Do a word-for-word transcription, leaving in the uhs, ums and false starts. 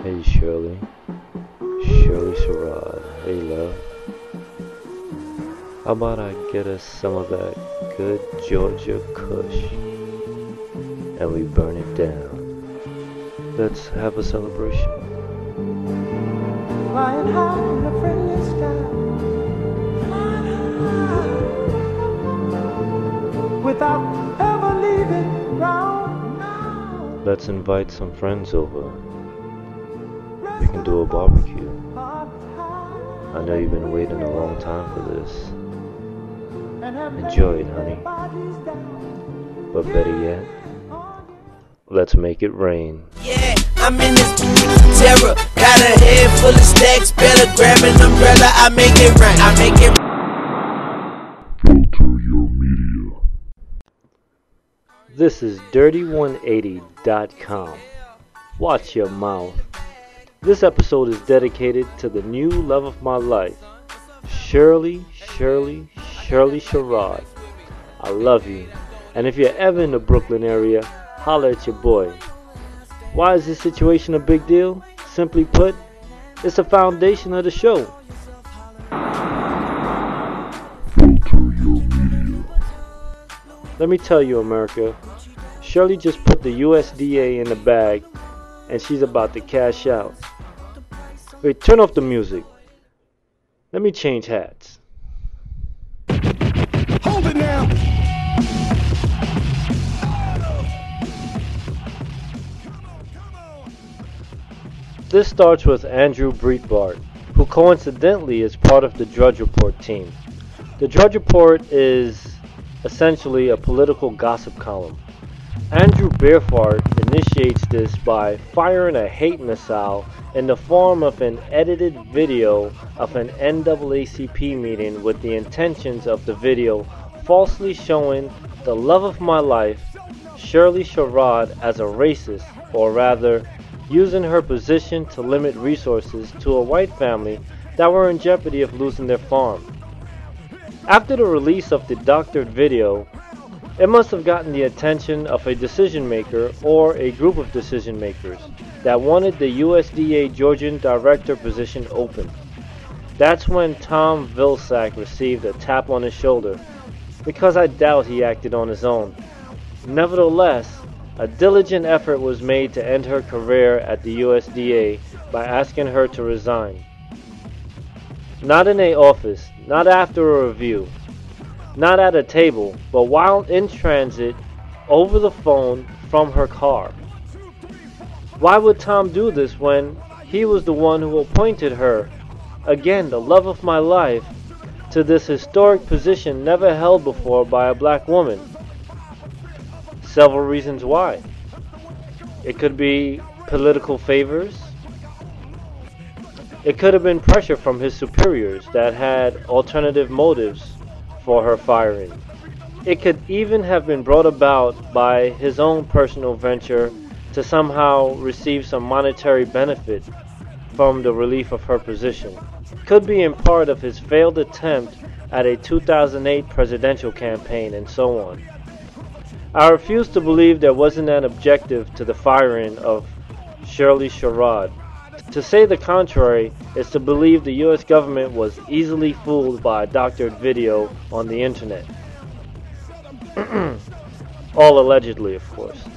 Hey Shirley, Shirley Sherrod. Hey love, how about I get us some of that good Georgia Kush and we burn it down. Let's have a celebration. Flying high in the friendly sky, without ever leaving ground. Now Let's invite some friends over. We can do a barbecue. I know you've been waiting a long time for this. Enjoy it, honey. But better yet, let's make it rain. Yeah, I'm in this terror. Got a head full of stacks. Better grab an umbrella. I make it rain. I make it rain. Filter your media. This is dirty one eighty dot com. Watch your mouth. This episode is dedicated to the new love of my life, Shirley, Shirley, Shirley Sherrod. I love you, and if you're ever in the Brooklyn area, holler at your boy. Why is this situation a big deal? Simply put, it's the foundation of the show. Filter your media. Let me tell you, America, Shirley just put the U S D A in the bag, and she's about to cash out. Wait, turn off the music. Let me change hats. Hold it now. This starts with Andrew Breitbart, who coincidentally is part of the Drudge Report team. The Drudge Report is essentially a political gossip column. Andrew Breitbart initiates this by firing a hate missile in the form of an edited video of an N double A C P meeting with the intentions of the video falsely showing the love of my life, Shirley Sherrod, as a racist, or rather, using her position to limit resources to a white family that were in jeopardy of losing their farm. After the release of the doctored video, it must have gotten the attention of a decision maker or a group of decision makers that wanted the U S D A Georgian director position open. That's when Tom Vilsack received a tap on his shoulder, because I doubt he acted on his own. Nevertheless, a diligent effort was made to end her career at the U S D A by asking her to resign. Not in a office, not after a review, not at a table, but while in transit over the phone from her car. Why would Tom do this when he was the one who appointed her, again the love of my life, to this historic position never held before by a black woman? Several reasons why. It could be political favors. It could have been pressure from his superiors that had alternative motives for her firing. It could even have been brought about by his own personal venture to somehow receive some monetary benefit from the relief of her position. Could be in part of his failed attempt at a two thousand eight presidential campaign, and so on. I refuse to believe there wasn't an objective to the firing of Shirley Sherrod. To say the contrary is to believe the U S government was easily fooled by a doctored video on the internet. All allegedly, of course.